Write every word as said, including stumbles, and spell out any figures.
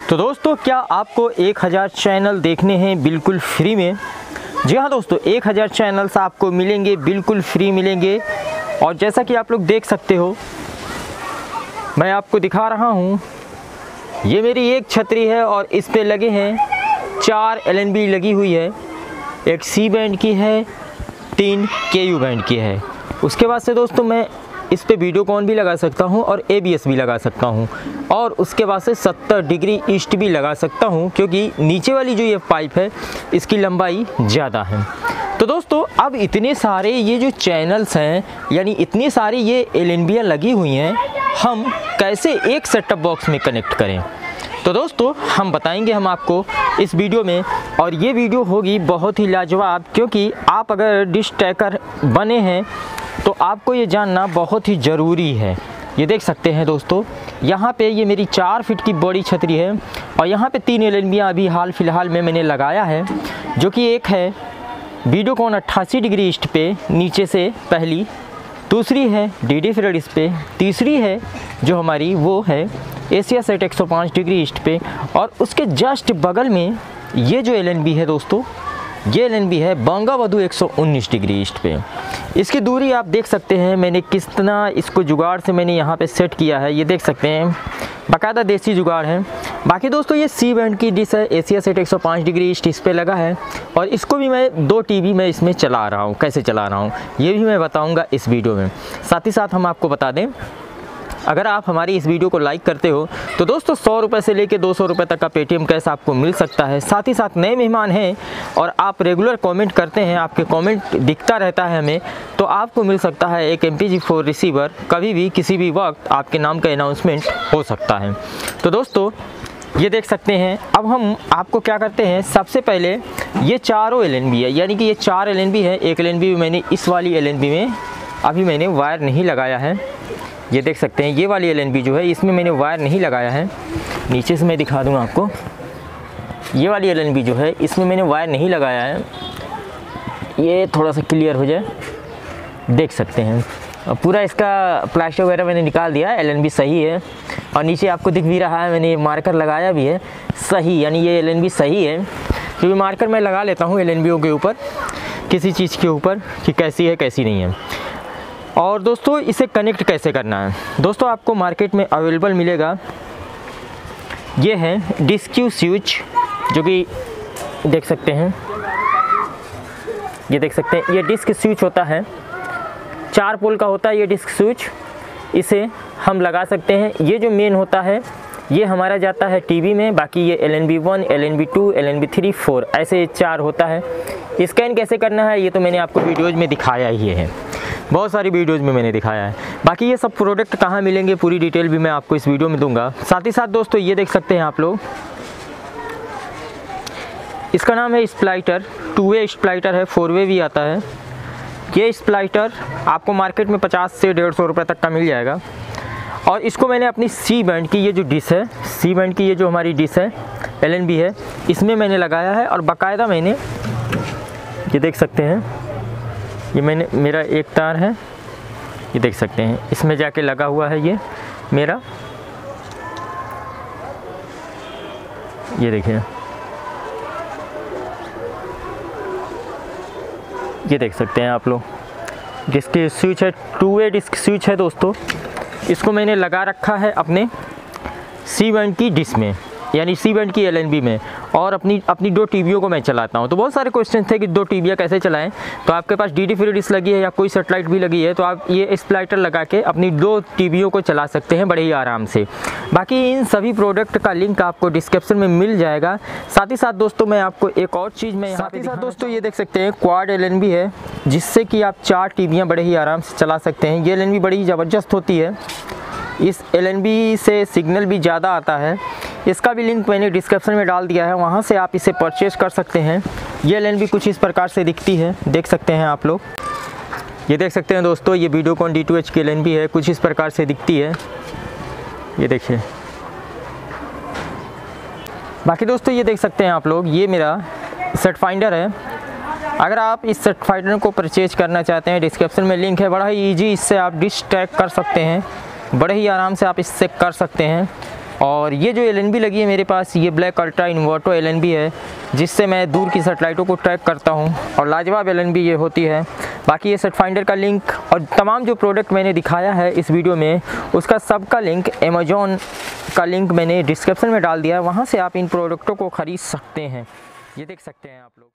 तो दोस्तों, क्या आपको एक हज़ार चैनल देखने हैं बिल्कुल फ्री में? जी हाँ दोस्तों, एक हज़ार चैनल्स आपको मिलेंगे, बिल्कुल फ्री मिलेंगे। और जैसा कि आप लोग देख सकते हो, मैं आपको दिखा रहा हूँ, ये मेरी एक छतरी है और इस पे लगे हैं चार एल एन बी लगी हुई है। एक सी बैंड की है, तीन के यू बैंड की है। उसके बाद से दोस्तों मैं इस पे वीडियोकॉन भी लगा सकता हूँ और ए बी एस भी लगा सकता हूँ, और उसके बाद से सत्तर डिग्री ईस्ट भी लगा सकता हूँ, क्योंकि नीचे वाली जो ये पाइप है इसकी लंबाई ज़्यादा है। तो दोस्तों, अब इतने सारे ये जो चैनल्स हैं, यानी इतनी सारी ये एल एन बीयाँ लगी हुई हैं, हम कैसे एक सेटअप बॉक्स में कनेक्ट करें? तो दोस्तों, हम बताएंगे हम आपको इस वीडियो में, और ये वीडियो होगी बहुत ही लाजवाब, क्योंकि आप अगर डिश ट्रैकर बने हैं तो आपको ये जानना बहुत ही ज़रूरी है। ये देख सकते हैं दोस्तों, यहाँ पे ये मेरी चार फीट की बड़ी छतरी है और यहाँ पे तीन एल एन बीयाँ अभी हाल फिलहाल में मैंने लगाया है, जो कि एक है वीडियोकॉन अट्ठासी डिग्री ईस्ट पे नीचे से पहली, दूसरी है डी डी फ्रेड इस पे, तीसरी है जो हमारी वो है एशिया सेट एक सौ पाँच डिग्री ईस्ट पे, और उसके जस्ट बगल में ये जो एल एन बी है दोस्तों, ये एल एन बी है बंगावधु एक सौ उन्नीस डिग्री ईस्ट पे। इसकी दूरी आप देख सकते हैं, मैंने किस तरह इसको जुगाड़ से मैंने यहाँ पे सेट किया है, ये देख सकते हैं, बाकायदा देसी जुगाड़ है। बाकी दोस्तों, ये सी बैंड की डिश है, एशिया सेट एक सौ पाँच डिग्री ईस्ट इस पे लगा है, और इसको भी मैं दो टीवी में इसमें चला रहा हूँ। कैसे चला रहा हूँ ये भी मैं बताऊँगा इस वीडियो में। साथ ही साथ हम आपको बता दें, अगर आप हमारी इस वीडियो को लाइक करते हो तो दोस्तों सौ रुपये से लेकर दो सौ रुपये तक का पेटीएम कैश आपको मिल सकता है। साथ ही साथ नए मेहमान हैं और आप रेगुलर कमेंट करते हैं, आपके कमेंट दिखता रहता है हमें, तो आपको मिल सकता है एक M P G four receiver. कभी भी किसी भी वक्त आपके नाम का अनाउंसमेंट हो सकता है। तो दोस्तों, ये देख सकते हैं, अब हम आपको क्या करते हैं, सबसे पहले ये चारों एल एन बी है, यानी कि ये चार एल एन बी है। एक एल एन बी मैंने इस वाली एल एन बी में अभी मैंने वायर नहीं लगाया है, ये देख सकते हैं, ये वाली एल एन बी जो है इसमें मैंने वायर नहीं लगाया है। नीचे से मैं दिखा दूंगा आपको, ये वाली एल एन बी जो है इसमें मैंने वायर नहीं लगाया है। ये थोड़ा सा क्लियर हो जाए, देख सकते हैं, और पूरा इसका प्लास्टर वगैरह मैंने निकाल दिया है। एल एन बी सही है, और नीचे आपको दिख भी रहा है, मैंने मार्कर लगाया भी है सही, यानी ये एल एन बी सही है। क्योंकि मार्कर मैं लगा लेता हूँ एल एन बीओ के ऊपर, किसी चीज़ के ऊपर, कि कैसी है कैसी नहीं है। और दोस्तों, इसे कनेक्ट कैसे करना है, दोस्तों आपको मार्केट में अवेलेबल मिलेगा, ये है डिस्क्यू स्विच, जो कि देख सकते हैं, ये देख सकते हैं, ये डिस्क स्विच होता है, चार पोल का होता है ये डिस्क स्विच। इसे हम लगा सकते हैं। ये जो मेन होता है ये हमारा जाता है टीवी में, बाकी ये L N B one, L N B two, L N B three, four, ऐसे चार होता है। स्कैन कैसे करना है ये तो मैंने आपको वीडियोज़ में दिखाया ही है, बहुत सारी वीडियोज़ में मैंने दिखाया है। बाकी ये सब प्रोडक्ट कहाँ मिलेंगे पूरी डिटेल भी मैं आपको इस वीडियो में दूंगा। साथ ही साथ दोस्तों, ये देख सकते हैं आप लोग, इसका नाम है स्प्लाइटर, टू वे स्प्लाइटर है, फोर वे भी आता है। ये स्प्लाइटर आपको मार्केट में पचास से डेढ़ सौ रुपये तक का मिल जाएगा। और इसको मैंने अपनी सी बैंड की ये जो डिश है, सी बैंड की ये जो हमारी डिश है एल एन बी है, इसमें मैंने लगाया है, और बाकायदा मैंने, ये देख सकते हैं, ये मैंने, मेरा एक तार है, ये देख सकते हैं, इसमें जाके लगा हुआ है ये मेरा, ये देखिए, ये देख सकते हैं आप लोग, जिसकी स्विच है टू वे डिस्क स्विच है दोस्तों। इसको मैंने लगा रखा है अपने सी बैंड की डिश में, यानी सी बैंड की एल एन बी में, और अपनी अपनी दो टीवियों को मैं चलाता हूं। तो बहुत सारे क्वेश्चन थे कि दो टीवियाँ कैसे चलाएं, तो आपके पास डी डी फ्री डिश लगी है या कोई सेटेलाइट भी लगी है तो आप ये स्प्लाइटर लगा के अपनी दो टीवियों को चला सकते हैं बड़े ही आराम से। बाकी इन सभी प्रोडक्ट का लिंक आपको डिस्क्रिप्शन में मिल जाएगा। साथ ही साथ दोस्तों, मैं आपको एक और चीज़ मैं यहाँ पे साथ दोस्तों, ये देख सकते हैं, क्वाड एल एन बी है, जिससे कि आप चार टीवियाँ बड़े ही आराम से चला सकते हैं। ये एल एन बी बड़ी ही ज़बरदस्त होती है, इस एल एन बी से सिग्नल भी ज़्यादा आता है। इसका भी लिंक मैंने डिस्क्रिप्शन में डाल दिया है, वहाँ से आप इसे परचेज़ कर सकते हैं। ये एल एन बी कुछ इस प्रकार से दिखती है, देख सकते हैं आप लोग, ये देख सकते हैं दोस्तों, ये वीडियोकॉन डी टू एच की एल एन बी है, कुछ इस प्रकार से दिखती है, ये देखिए। बाकी दोस्तों, ये देख सकते हैं आप लोग, ये मेरा सेट फाइंडर है। अगर आप इस सेट फाइंडर को परचेज करना चाहते हैं, डिस्क्रिप्शन में लिंक है, बड़ा ही ईजी, इससे आप डिश ट्रैक कर सकते हैं, बड़े ही आराम से आप इससे कर सकते हैं। और ये जो एल एन बी लगी है मेरे पास, ये black ultra inverto L N B है, जिससे मैं दूर की सेटेलाइटों को ट्रैक करता हूँ और लाजवाब एल एन बी ये होती है। बाकी ये सेट फाइंडर का लिंक और तमाम जो प्रोडक्ट मैंने दिखाया है इस वीडियो में, उसका सबका लिंक, अमेज़ॉन का लिंक मैंने डिस्क्रिप्शन में डाल दिया है, वहाँ से आप इन प्रोडक्टों को ख़रीद सकते हैं। ये देख सकते हैं आप लोग।